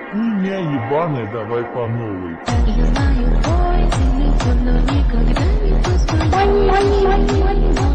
Хуйня ебаная, давай по новой. Я знаю, бой, ты никто, но никогда не пустой.